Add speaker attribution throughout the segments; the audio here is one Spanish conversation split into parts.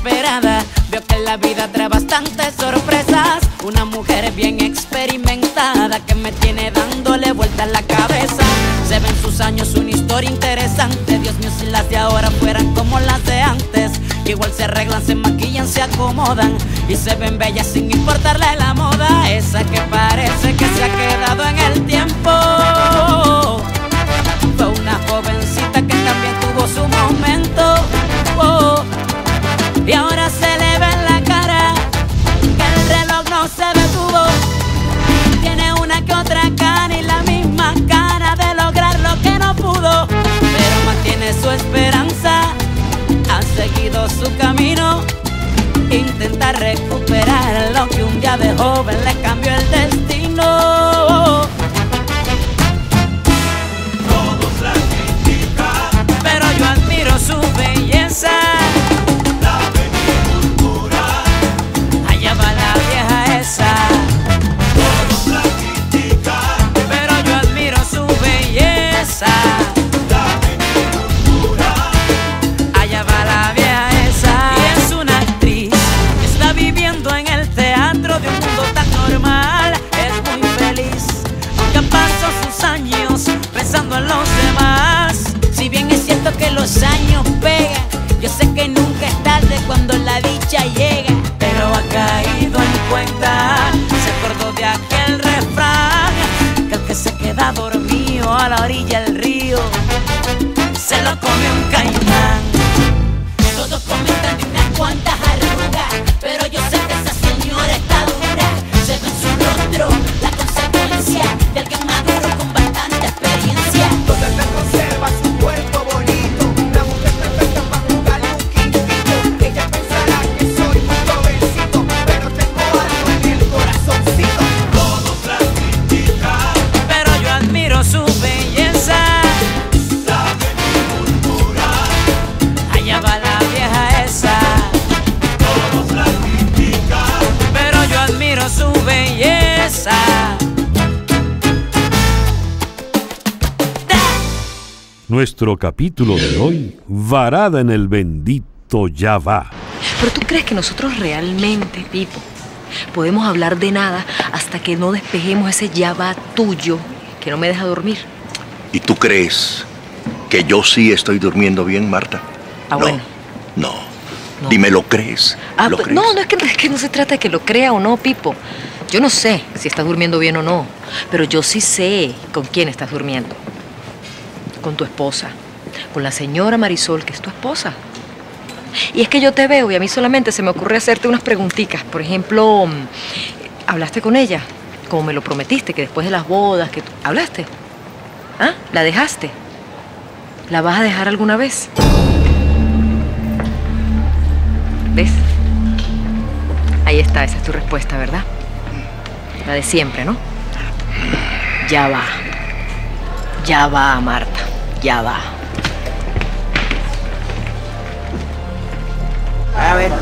Speaker 1: inesperada. Veo que la vida trae bastantes sorpresas. Una mujer bien experimentada que me tiene dándole vuelta a la cabeza. Se ve en sus años una historia interesante. Dios mío, si las de ahora fueran como las de antes, que igual se arreglan, se maquillan, se acomodan y se ven bellas sin importarle la moda. Esa que parece que se ha quedado en el tiempo fue una jovencita que también tuvo su momento. Y ahora se le ve en la cara que el reloj no se detuvo. Tiene una que otra cara y la misma cara de lograr lo que no pudo, pero mantiene su esperanza, ha seguido su camino, intenta recuperar lo que un día de joven le cambió el destino.
Speaker 2: Todos la critican,
Speaker 1: pero yo admiro su belleza.
Speaker 2: la ven y murmuran.
Speaker 1: Allá va la vieja esa.
Speaker 2: Todos la critican,
Speaker 1: Pero yo admiro su belleza.
Speaker 2: la ven y murmuran.
Speaker 1: Allá va la vieja esa. Y es una actriz que está viviendo en el teatro de un mundo tan normal. Es muy feliz, aunque pasó sus años pensando en los demás. Si bien es cierto que los años pegan, yo sé que nunca es tarde cuando la dicha llega. Pero ha caído en cuenta, se acordó de aquel refrán, que el que se queda dormido a la orilla del río se lo come un caimán. Todos comentan de unas cuantas arrugas, pero yo sé que esa señora está dura. Se ve en su rostro la consecuencia de alguien maduro con bastante experiencia.
Speaker 3: Donde se conserva su cuerpo bonito, una mujer perfecta para jugarle un quintito. Ella pensará que soy muy jovencito, pero tengo algo en el corazoncito.
Speaker 2: Todos la critican,
Speaker 1: Pero yo admiro su belleza.
Speaker 2: la ven y murmuran.
Speaker 1: Allá va la vieja esa.
Speaker 2: Todos la critican,
Speaker 1: Pero yo admiro su belleza.
Speaker 4: Nuestro capítulo de hoy, varada en el bendito ya va.
Speaker 5: Pero tú crees que nosotros realmente, Pipo, podemos hablar de nada hasta que no despejemos ese ya va tuyo que no me deja dormir.
Speaker 6: ¿Y tú crees que yo sí estoy durmiendo bien, Marta?
Speaker 5: Ah, bueno.
Speaker 6: No.
Speaker 5: No.
Speaker 6: Dime, ¿lo crees? ¿Lo crees?
Speaker 5: No, es que no se trata de que lo crea o no, Pipo. Yo no sé si estás durmiendo bien o no, pero yo sí sé con quién estás durmiendo. Con tu esposa, con la señora Marisol, que es tu esposa. Y es que yo te veo y a mí solamente se me ocurre hacerte unas preguntitas. Por ejemplo, ¿hablaste con ella? Como me lo prometiste, que después de las bodas, que ¿hablaste? ¿Ah? ¿La dejaste? ¿La vas a dejar alguna vez? ¿Ves? Ahí está, esa es tu respuesta, ¿verdad? La de siempre, ¿no? Ya va. Ya va, Marta. Ya va.
Speaker 3: A ver.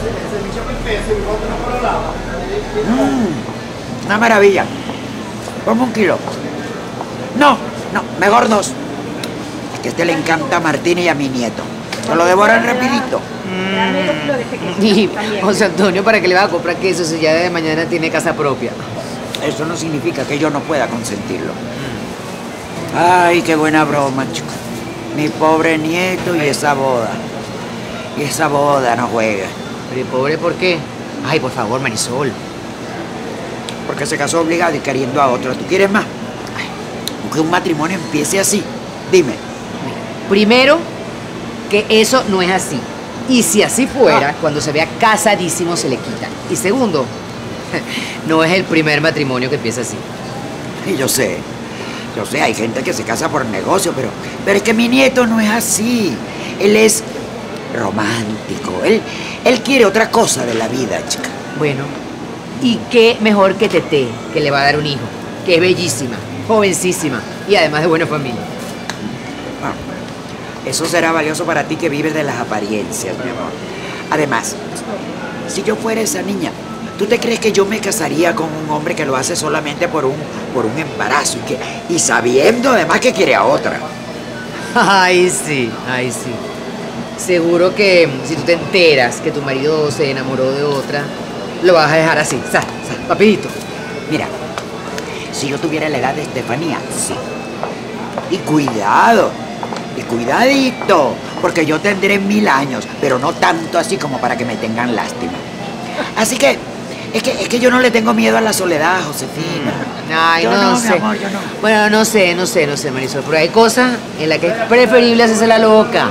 Speaker 3: Una maravilla. Ponme 1 kilo. No, mejor 2. Es que a este le encanta a Martín y a mi nieto. Se lo devoran rapidito.
Speaker 7: Y José Antonio, ¿para qué le va a comprar queso si ya de mañana tiene casa propia?
Speaker 3: Eso no significa que yo no pueda consentirlo. Ay, qué buena broma, chico. Mi pobre nieto y esa boda. Y esa boda no juega.
Speaker 7: Pero pobre, ¿por qué? Ay, por favor, Marisol.
Speaker 3: Porque se casó obligado y queriendo a otro. ¿Tú quieres más? Ay, que un matrimonio empiece así. Dime.
Speaker 7: Primero, que eso no es así. Y si así fuera, cuando se vea casadísimo se le quita. Y segundo, no es el primer matrimonio que empieza así.
Speaker 3: Y yo sé, hay gente que se casa por negocio, pero es que mi nieto no es así. Él es romántico. Él quiere otra cosa de la vida, chica.
Speaker 7: Bueno, ¿y qué mejor que Tete, que le va a dar un hijo? Que es bellísima, jovencísima y además de buena familia.
Speaker 3: Bueno, eso será valioso para ti que vives de las apariencias, mi amor. Además, si yo fuera esa niña, ¿tú te crees que yo me casaría con un hombre que lo hace solamente por un embarazo y sabiendo además que quiere a otra?
Speaker 7: Ay, sí, ay, sí. Seguro que si tú te enteras que tu marido se enamoró de otra, lo vas a dejar así, rapidito.
Speaker 3: Mira, si yo tuviera la edad de Estefanía, sí. Y cuidado, y cuidadito, porque yo tendré 1000 años, pero no tanto así como para que me tengan lástima. Así que, es que yo no le tengo miedo a la soledad, Josefina.
Speaker 7: Ay,
Speaker 3: yo
Speaker 7: no
Speaker 3: no,
Speaker 7: sé.
Speaker 3: mi amor, yo no.
Speaker 7: Bueno, no sé, Marisol, pero hay cosas en las que es preferible hacerse la loca.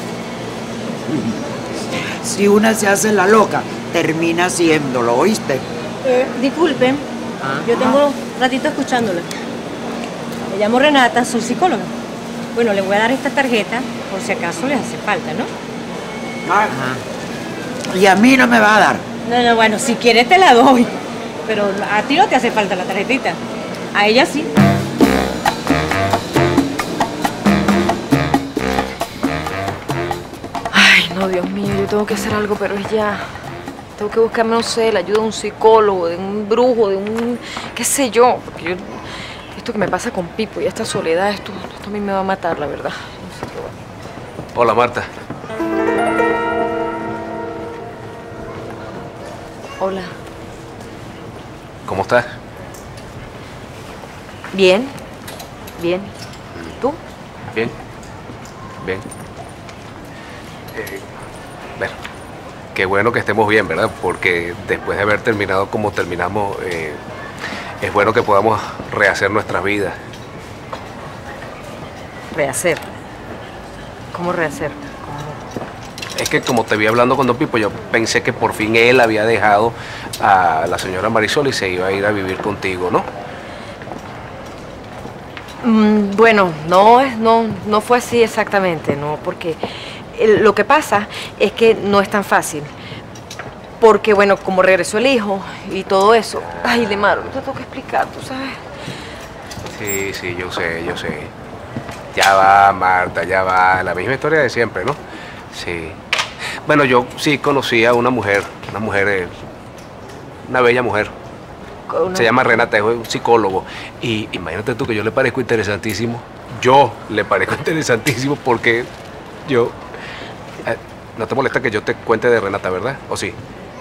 Speaker 3: Si una se hace la loca, termina haciéndolo, ¿oíste?
Speaker 8: Disculpen, yo tengo un ratito escuchándola. Me llamo Renata, soy psicóloga. Bueno, le voy a dar esta tarjeta por si acaso les hace falta, ¿no?
Speaker 3: Y a mí no me va a dar.
Speaker 8: No, bueno, si quieres te la doy. Pero a ti no te hace falta la tarjetita. A ella sí.
Speaker 5: Ay, no, Dios mío, yo tengo que hacer algo, pero es ya. Tengo que buscarme, no sé, la ayuda de un psicólogo, de un brujo, de un... qué sé yo. Porque yo... esto que me pasa con Pipo y esta soledad, esto a mí me va a matar, la verdad. No sé qué va.
Speaker 9: Hola, Marta.
Speaker 5: Hola.
Speaker 9: ¿Cómo estás?
Speaker 5: Bien. Bien. ¿Tú?
Speaker 9: Bien. Bien. Bueno, qué bueno que estemos bien, ¿verdad? Porque después de haber terminado como terminamos, es bueno que podamos rehacer nuestras vidas.
Speaker 5: Rehacer. ¿Cómo rehacer?
Speaker 9: Es que como te vi hablando con Don Pipo, yo pensé que por fin él había dejado a la señora Marisol y se iba a ir a vivir contigo, ¿no?
Speaker 5: Bueno, no fue así exactamente, no, porque lo que pasa es que no es tan fácil. Porque, bueno, como regresó el hijo y todo eso, ay, Lemaro, te tengo que explicar, ¿tú sabes?
Speaker 9: Sí, yo sé. Ya va, Marta, ya va. La misma historia de siempre, ¿no? Sí. Bueno, yo sí conocí a una mujer, una bella mujer. Se llama Renata, es un psicólogo. Y imagínate tú que yo le parezco interesantísimo. Yo le parezco interesantísimo porque yo... ¿no te molesta que yo te cuente de Renata, verdad? ¿O sí?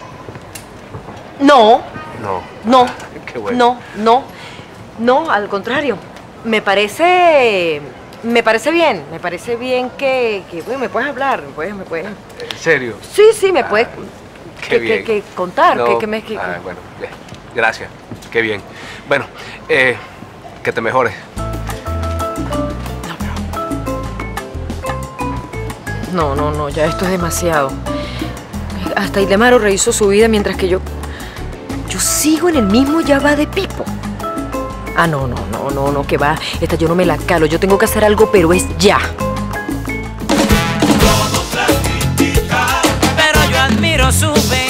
Speaker 5: No.
Speaker 9: No. Qué bueno.
Speaker 5: No, al contrario. Me parece bien. Me parece bien que bueno, me puedes hablar, me puedes...
Speaker 9: ¿En serio?
Speaker 5: Sí, me puedes
Speaker 9: qué
Speaker 5: contar.
Speaker 9: No.
Speaker 5: Bueno,
Speaker 9: bien. Gracias. Qué bien. Bueno, que te mejores.
Speaker 5: No, ya esto es demasiado. Hasta Ildemaro rehizo su vida mientras que yo sigo en el mismo ya va de Pipo. Ah, no, que va. Esta yo no me la calo. Yo tengo que hacer algo, pero es ya.
Speaker 1: Pero yo admiro su belleza.